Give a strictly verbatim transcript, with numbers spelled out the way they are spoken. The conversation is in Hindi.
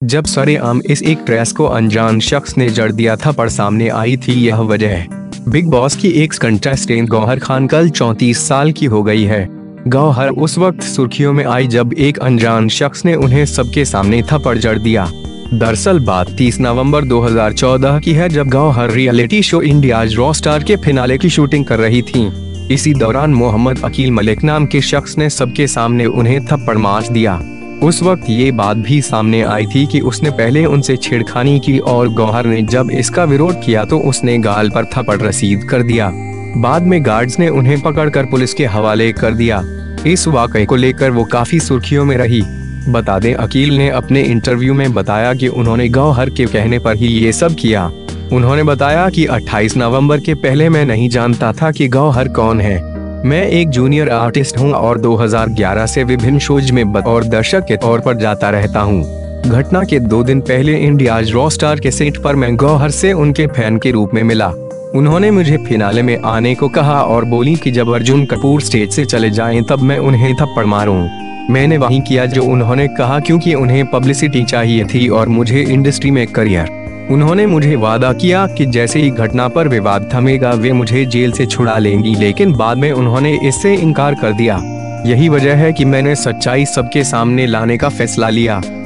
जब सरेआम इस एक ड्रेस को अनजान शख्स ने जड़ दिया था पर सामने आई थी यह वजह। बिग बॉस की एक्स कंटेस्टेंट गौहर खान कल चौंतीस साल की हो गई है। गौहर उस वक्त सुर्खियों में आई जब एक अनजान शख्स ने उन्हें सबके सामने थप्पड़ जड़ दिया। दरअसल बात तीस नवंबर दो हज़ार चौदह की है, जब Gauhar reality show India's raw star के फिनाले की शूटिंग कर रही थी। इसी दौरान मोहम्मद अकील मलिक नाम के शख्स ने सबके सामने उन्हें थप्पड़ मार दिया। उस वक्त ये बात भी सामने आई थी कि उसने पहले उनसे छेड़खानी की और गौहर ने जब इसका विरोध किया तो उसने गाल पर थप्पड़ रसीद कर दिया। बाद में गार्ड्स ने उन्हें पकड़कर पुलिस के हवाले कर दिया। इस वाकये को लेकर वो काफी सुर्खियों में रही। बता दें, अकील ने अपने इंटरव्यू में बताया कि उन्होंने गौहर के कहने पर ही ये सब किया। उन्होंने बताया कि अट्ठाईस नवंबर के पहले मैं नहीं जानता था कि गौहर कौन है। मैं एक जूनियर आर्टिस्ट हूं और दो हज़ार ग्यारह से विभिन्न शोज में बतौर दर्शक के तौर पर जाता रहता हूं। घटना के दो दिन पहले इंडियाज रॉ स्टार के सेट पर मैं गौहर से उनके फैन के रूप में मिला। उन्होंने मुझे फिनाले में आने को कहा और बोली कि जब अर्जुन कपूर स्टेज से चले जाएं तब मैं उन्हें थप्पड़ मारूं। मैंने वही किया जो उन्होंने कहा, क्योंकि उन्हें पब्लिसिटी चाहिए थी और मुझे इंडस्ट्री में करियर। उन्होंने मुझे वादा किया कि जैसे ही घटना पर विवाद थमेगा वे मुझे जेल से छुड़ा लेंगी, लेकिन बाद में उन्होंने इससे इनकार कर दिया। यही वजह है कि मैंने सच्चाई सबके सामने लाने का फैसला लिया।